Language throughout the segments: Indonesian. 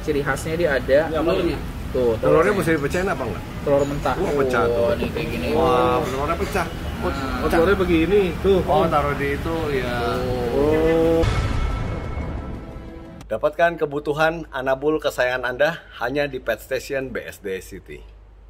ciri khasnya dia ada telurnya. Tuh, telurnya mesti dipecahin apa enggak? Telur mentah. Oh, pecah tuh. Nih kayak gini. Wah, telurnya pecah. Oh, telurnya begini tuh. Oh, taruh di itu ya. Oh. Dapatkan kebutuhan anabul kesayangan Anda hanya di Pet Station BSD City.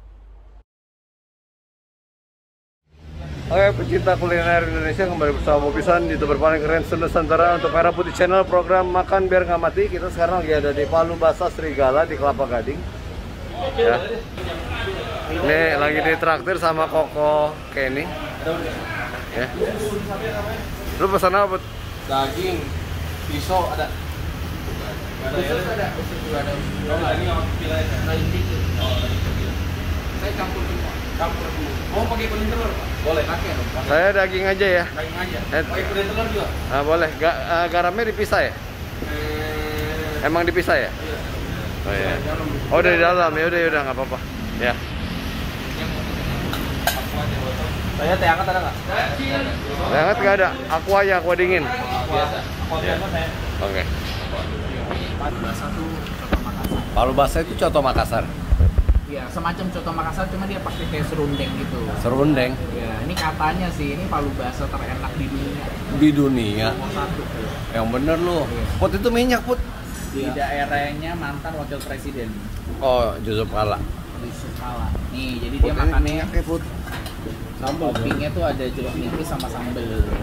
Oke, pecinta kuliner Indonesia, kembali bersama Bobisan, YouTuber paling keren Nusantara untuk Merah Putih Channel, program Makan Biar Nggak Mati. Kita sekarang lagi ada di Palu Basah Serigala di Kelapa Gading. Ya. Ini lagi ditraktir sama Koko Kenny. Ya. Lu pesan apa, Bud? Daging, pisau ada. Khusus ada, khusus juga ada. Oh, enggak, ini yang pilih aja. Daging dikit. Oh, daging kecil. Saya campur semua. Campur dulu. Mau pakai kuning telur? Boleh. Pakai dong. Saya daging aja ya. Daging aja. Pakai kuning telur juga. Nah, boleh. Garamnya dipisah ya? Emang dipisah ya? Iya. Oh iya. Oh, dari dalam ya udah nggak apa-apa. Ya. Saya teh hangat ada nggak? Hangat nggak ada. Aqua aja, aqua dingin. Biasa. Aqua biasa saya. Oke. Palu Basah tuh coto Makassar. Palu Basah itu coto Makassar. Iya, semacam coto Makassar, cuma dia pakai kayak serundeng gitu. Serundeng Ya, ini katanya sih, ini Palu Basah terenak di dunia. di dunia. Nomor 1. Yang bener lu. Put itu minyak, Put. Di daerahnya mantan wakil presiden Oh, Yusuf Kala. Yusuf Kala. Nih, jadi Put, dia ini makannya minyaknya, Put. toppingnya tuh ada jeruk nipis sama sambel.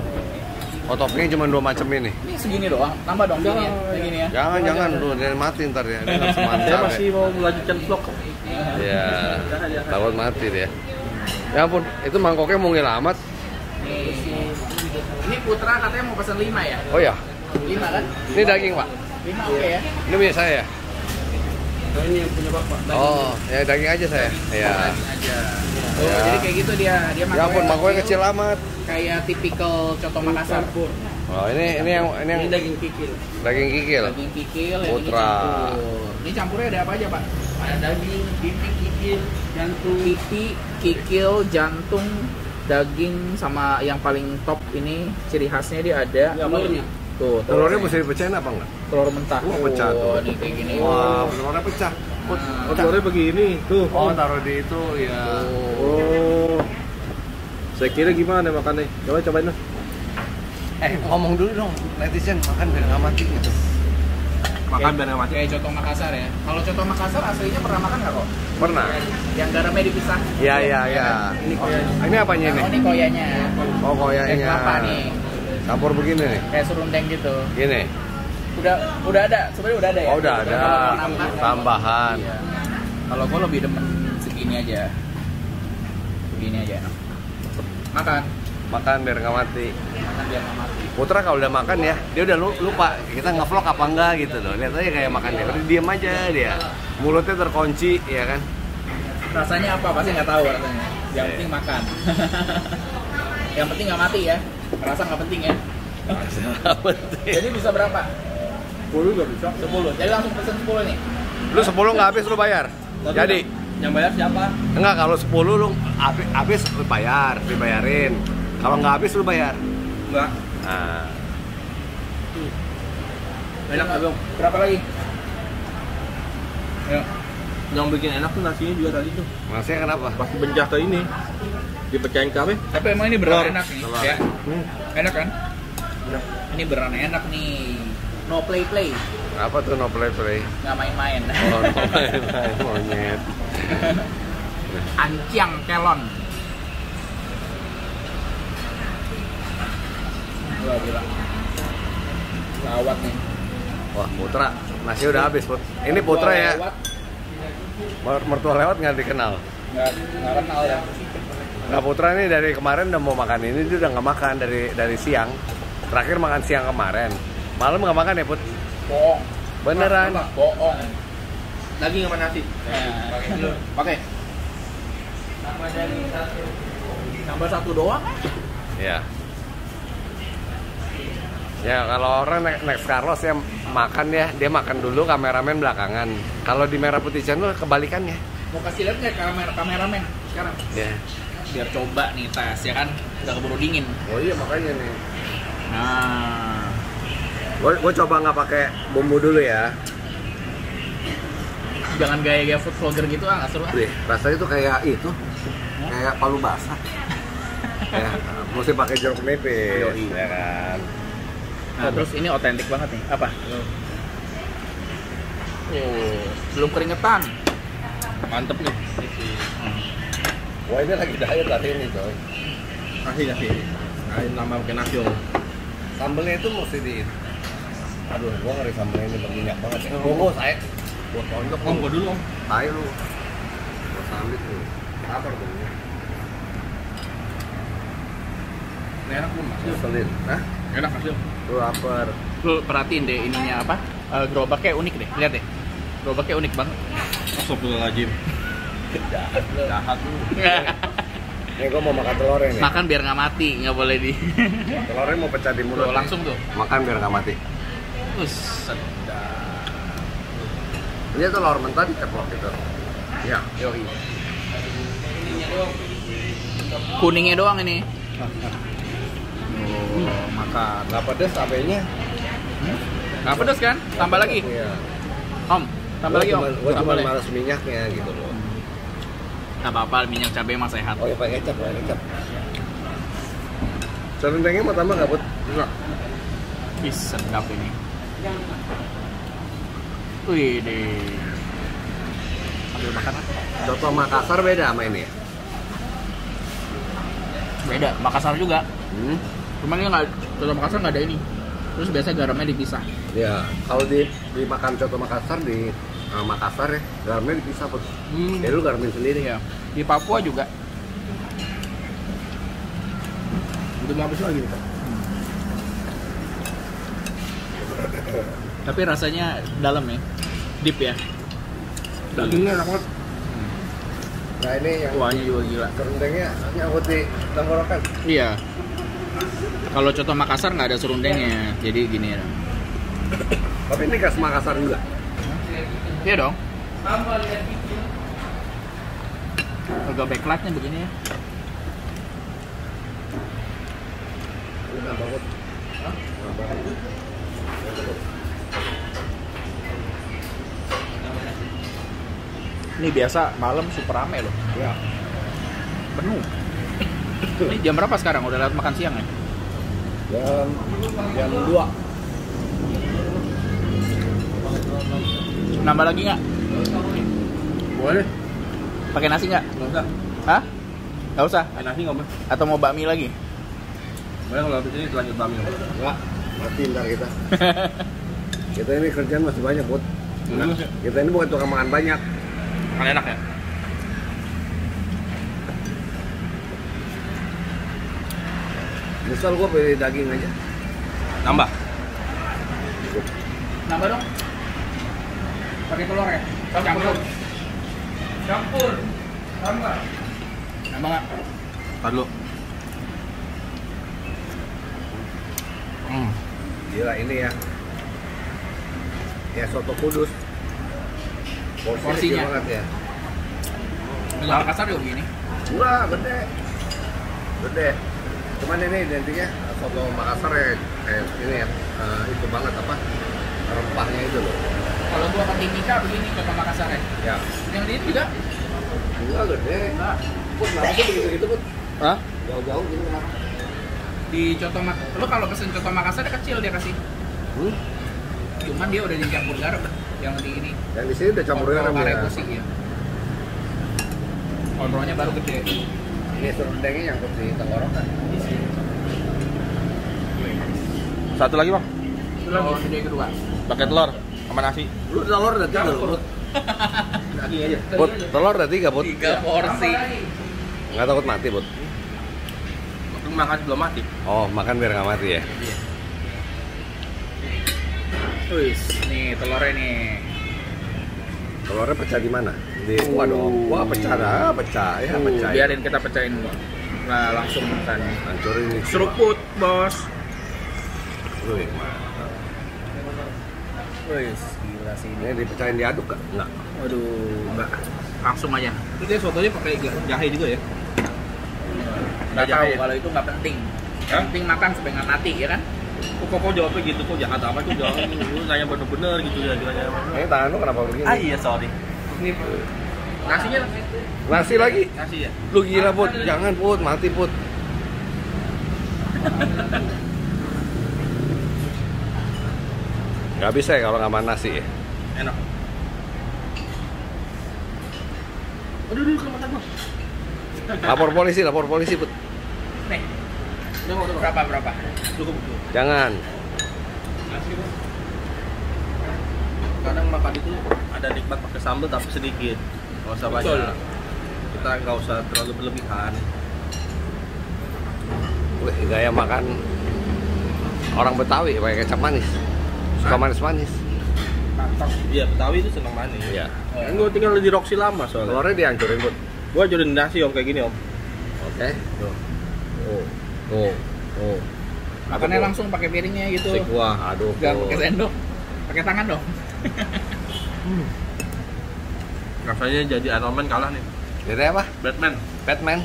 Oh, toppingnya cuma 2 macam ini. Ini segini doang, tambah dong gini ya. Segini ya. Jangan lu, dia mati ntar ya. Dia semangat. Saya masih mau melanjutkan vlog. Ya, takut mati dia. Ya ampun, itu mangkoknya mungil amat. Nih. Ini Putra katanya mau pesan 5 ya? Oh ya, 5 kan? ini daging, Pak. 5 oke ya. Ini punya saya ya? Nah, ini yang punya Bapak. Oh, ya daging aja saya. Ya. Daging aja. Oh, Ya. jadi kayak gitu dia Ya ampun, mangkoknya kecil amat. Kayak tipikal coto Makassar. Oh, ini yang Ini daging kikil. daging kikil. Daging kikil yang ini Putra. campur. Ini campurnya ada apa aja, Pak? Ada daging, pipi, kikil, jantung. Pipi, kikil, jantung, daging, sama yang paling top ini ciri khasnya dia ada Telurnya. Tuh, Telurnya mesti dipecahin apa enggak? telur mentah. Oh, pecah tuh. Nih kayak gini. Wah, telurnya pecah. Oh, telurnya begini tuh. Oh, taruh di itu ya. Oh. Saya kira gimana makannya? Cobain lah. Ngomong dulu dong, netizen makan biar nggak mati gitu. Makan biar nggak mati. Kayak coto Makassar ya. Kalau coto Makassar aslinya pernah makan nggak kok? Pernah? Yang garamnya dipisah. Ya. Ini koyanya. Ini apanya ini? Oh, ini koyanya. Oh, Kayak koyanya. kelapa nih. Campur begini nih. Kayak serundeng gitu. Gini. Udah ada. Sebenarnya udah ada ya. Oh, udah ada. Kalau nambah, Tambahan. Iya. Kalau gue lebih demen segini aja. Begini aja. Makan. Makan biar nggak mati. Makan biar nggak mati. Putra kalau udah makan ya, dia udah lupa kita nge-vlog apa enggak gitu loh. Lihat aja kayak makan dia. Udah diam aja dia. Mulutnya terkunci, ya kan? Rasanya apa? Pasti nggak tahu rasanya. Yang penting makan. Yang penting nggak mati ya. Rasa nggak penting ya. Jadi bisa berapa? 10 nggak bisa. 10. Jadi langsung pesen 10 nih. Lu 10 nggak habis lu bayar. Jadi Yang bayar siapa? enggak, kalau 10 lu habis lu bayar, dibayarin. Kalau nggak habis lu bayar. Enggak. Nah, Enak nggak dong? Berapa lagi? Ya. Yang bikin enak tuh nasinya juga tadi tuh. maksudnya kenapa? Pasti bencah ke ini. Dipecahin ke apa? Tapi emang ini beneran enak nih. Telur. Ya. Enak kan? Ini beneran enak nih. No play. Apa tuh no play? Nggak main-main. Oh, no play, monyet. Anciang kelon. Wah, gila. Lawat nih. Wah, Putra, nasi udah habis, Put. Ini Putra ya. Mertua lewat nggak dikenal. Nggak kenal ya. Nah, Putra ini dari kemarin udah mau makan ini, dia udah nggak makan dari siang. Terakhir makan siang kemarin. Malam nggak makan ya, Put? Bohong. Beneran. Bohong. Daging sama nasi. Pakai. Nambah satu doang. Ya. Ya, kalau orang next Carlos ya makan ya, dia makan dulu, kameramen belakangan. Kalau di Merah Putih Channel kebalikannya. Mau kasih lihat nggak kameramen sekarang? Ya. Biar coba nih tes ya kan, udah keburu dingin. Oh iya, makanya nih. Nah, Gue coba nggak pakai bumbu dulu ya. Jangan gaya-gaya food vlogger gitu nggak seru. Wih, rasanya tuh kayak itu, kayak palu basah. Ya, mesti pakai jeruk nipis, Yoi. ya kan. Nah, terus ini otentik banget nih. Apa? Belum keringetan. Mantep nih. Wah ini lagi diet hari ini coy. Kasih. Kain nama pakai nasi. Sambelnya itu mesti di. Aduh, gua ngeri sambelnya ini berminyak banget. Tunggu saya. Gua tonjok. Om, gua dulu om. Tai lu. Gua sambit lu. Sabar dong. Ini enak belum mas? Ngeselin. Hah? Enak hasil. Lu lapar. Lu perhatiin deh ininya apa? Gerobaknya unik deh. Lihat deh. Gerobaknya unik banget. Astagfirullahaladzim. Jahat lu. Nih gua mau makan telurnya nih. Makan biar nggak mati, nggak boleh di. Telurnya mau pecah di mulut. Tuh, nih. langsung tuh. Makan biar nggak mati. Sedap. Ini telur mentah diceplok gitu. Ya. Yoi. Kuningnya doang ini. Oh, makan. Nggak pedes cabenya. Nggak pedas kan? Tambah lagi. Iya. Om, tambah lagi om. Gua cuma Tambah deh. males minyaknya gitu loh. Nggak apa-apa, minyak cabai mah sehat. Oh ya pakai kecap, Serundengnya mau tambah nggak, Bud? Enggak. Ih, sedap ini. Wih deh. Ambil makan lah. Soto Makassar beda sama ini ya? Beda, Makassar juga. Hmm? Cuman ini nggak, Soto Makassar nggak ada ini. Terus biasa garamnya dipisah. Ya, kalau dimakan soto Makassar di Makassar ya, garamnya dipisah, Bud. Jadi lu garamin sendiri ya? Iya. Di Papua juga. Udah mau habis lagi nih Pak. Tapi rasanya dalam ya. Deep ya. Dagingnya enak banget. Nah ini yang Kuahnya juga gila. serundengnya nyangkut di tenggorokan. Iya. Kalau coto Makassar nggak ada serundengnya, jadi gini ya. Tapi ini khas Makassar juga. Iya dong. Agak backlightnya begini ya. Nambah, Bud. Ini biasa malam super rame loh. Ya. Penuh. Ini jam berapa sekarang? Udah lewat makan siang ya? Jam 2. Nambah lagi nggak? Boleh. Pakai nasi nggak? Nggak usah. Hah? Nggak usah? Nasi nggak mau. Atau mau bakmi lagi? Boleh kalau habis ini lanjut bami. Enggak, mati ntar kita. Kita ini kerjaan masih banyak, Bud. Nah, Kita ini bukan tukang makan banyak. kan enak ya. Misal gua pilih daging aja. Nambah. Nambah dong. Pakai telur ya? Campur. Campur. Nambah. Nambah nggak? Tar dulu. Gila ini ya. Ya soto Kudus. Porsinya. kecil banget ya. Kalau Makassar juga begini. Enggak, gede. Gede. Cuman ini identiknya soto Makassar ya, ini ya, itu banget apa? Rempahnya itu loh. Kalau gua pakai Mika begini coto Makassar ya. Ya. Yang di itu juga? Enggak gede. Enggak. Put, kenapa sih begitu-gitu, Put? Hah? Jauh-jauh gitu kenapa? Di coto Makassar, lo kalau pesen coto Makassar kecil dia kasih. Cuman dia udah dicampur garam yang di ini. Yang di sini udah campur garam ya. Karebusi ya. Kontrolnya baru gede. Ini serundengnya nyangkut di tenggorokan. Satu lagi bang. Oh, gede kedua. Pakai telur sama nasi. Lu telur udah 3 lu. Daging aja. Put, telur udah 3, Put. 3 porsi. Nggak takut mati, Put? Waktu makan belum mati. Oh, makan biar nggak mati ya? Wih, nih telurnya nih. Telurnya pecah di mana? Di kuah dong. Wah, pecah dah, pecah. Ya, pecah. Ya. Biarin kita pecahin. Nah, langsung makan. Hancurin nih. Seruput, bos. Wih, mantap. Wih, gila sih ini. Ini dipecahin diaduk nggak? Nggak. Waduh, enggak. Langsung aja. Terus dia sotonya pakai jahe juga ya? Nggak tahu jahe. kalau itu nggak penting. Yang penting makan supaya nggak mati, ya kan? Kok jawabnya gitu, kok jahat apa tuh jawab lu nanya bener-bener gitu ya kiranya. Ini tangan lu kenapa begini? Iya sorry. Ini nasinya lah. Nasi lagi? Nasi ya. Lu gila Put, jangan Put, mati Put. Gak bisa ya kalau nggak makan nasi ya? Enak. Aduh, ke mata gua. Lapor polisi Put. Nih, Udah, berapa? Cukup. Jangan. Nasi Bang. Kadang makan itu ada nikmat pakai sambal tapi sedikit. Nggak usah Betul. banyak. Kita nggak usah terlalu berlebihan. Wih, gaya makan orang Betawi pakai kecap manis. Suka manis-manis. Mantap. Iya, Betawi itu senang manis. Iya. Kan gue tinggal di Roxy lama soalnya. Telurnya dihancurin Put. Gue ajarin nasi om kayak gini om. Oke. Tuh. Oh. Makannya langsung pakai piringnya gitu. Sik gua. Aduh. Jangan Put. pakai sendok. Pakai tangan dong. Rasanya jadi Iron Man kalah nih. Jadi apa? Batman. Batman.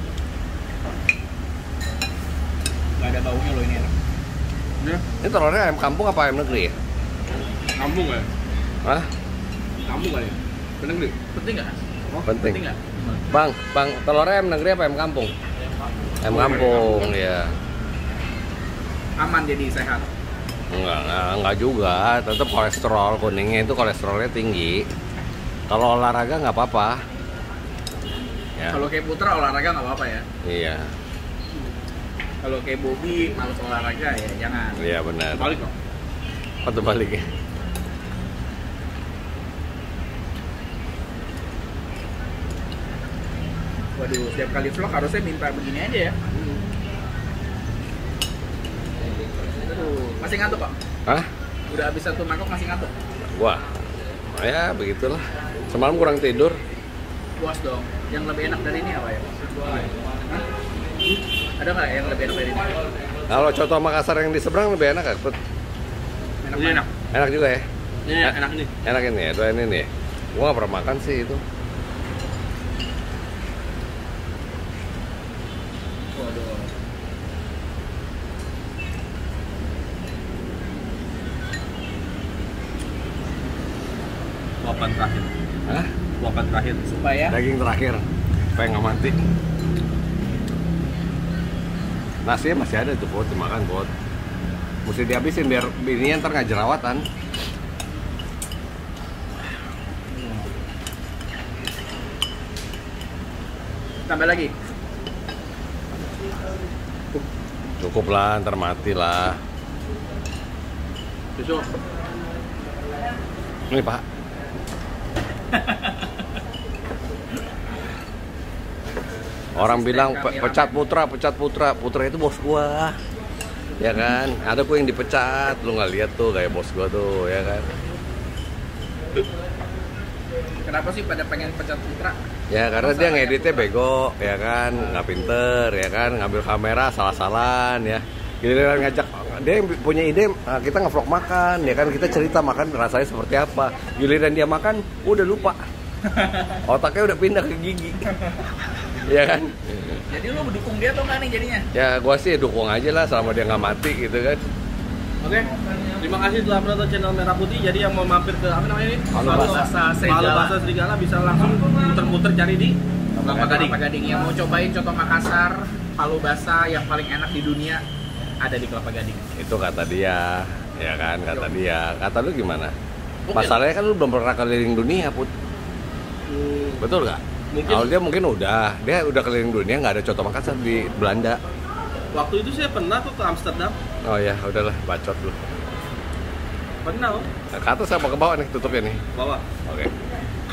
Gak ada baunya loh ini. Ya, Ini telurnya ayam kampung apa ayam negeri ya? kampung ya? Hah? Kampung kali ya? Bener nih? Penting nggak? Penting. Penting nggak? Bang, telurnya ayam negeri apa ayam kampung? Ayam kampung, ya. Aman jadi sehat. Enggak juga. Tetap kolesterol kuningnya itu kolesterolnya tinggi. Kalau olahraga nggak apa-apa. Ya. Kalau kayak Putra olahraga nggak apa-apa ya. Iya, Kalau kayak Bobby males olahraga ya jangan. iya benar. Balik kok. Atau balik ya. Waduh, setiap kali vlog harusnya minta begini aja ya. Aduh, masih ngantuk kok? Hah? Udah habis 1 mangkok masih ngantuk? Wah, ya begitulah. Semalam kurang tidur. Puas dong. Yang lebih enak dari ini apa ya? Hah? Ada nggak yang lebih enak dari ini? Kalau coto Makassar yang di seberang lebih enak kan? Put? Enak Ini mana? enak. Enak juga ya? Ini enak nih. Enak ini ya, doain ini ya. Gua nggak pernah makan sih itu. Waduh. Luapan terakhir. Hah? Luapan terakhir. Supaya Daging terakhir. Supaya nggak mati. Nasinya masih ada tuh, Put. Dimakan, Put. Mesti dihabisin biar bininya ntar nggak jerawatan. tambah lagi. Cukup lah, ntar mati lah. Besok. Ini Pak. Orang bilang pecat Putra. Putra itu bos gua. Ya kan? Ada gua yang dipecat, lu nggak lihat tuh kayak bos gua tuh, ya kan? Kenapa sih pada pengen pecat Putra? Ya karena dia ngeditnya bego, ya kan? Nggak pinter, ya kan? Ngambil kamera salah-salahan, ya. Giliran ngajak dia yang punya ide, nah, kita nge-vlog makan, ya kan? Kita cerita makan rasanya seperti apa. Giliran dia makan, udah lupa. Otaknya udah pindah ke gigi. Ya kan? Jadi lu mendukung dia atau nggak nih jadinya? Ya gua sih dukung aja lah selama dia nggak mati gitu kan. Oke. Terima kasih telah menonton channel Merah Putih. Jadi yang mau mampir ke apa namanya ini? Palu Basa Serigala. Serigala bisa langsung muter-muter cari di Kelapa Gading. Kelapa Gading. Yang mau cobain coto Makassar, palu basah yang paling enak di dunia ada di Kelapa Gading. Itu kata dia, ya kan? Kata dia. Kata lu gimana? Mungkin. Masalahnya kan lu belum pernah keliling dunia, Put. Betul nggak? Mungkin. Kalau dia mungkin dia udah keliling dunia, nggak ada coto Makassar di Belanda. Waktu itu saya pernah tuh ke Amsterdam. Oh ya, udahlah, bacot lu. Pernah. Ke atas apa ke bawah nih tutupnya nih? Bawah. Oke.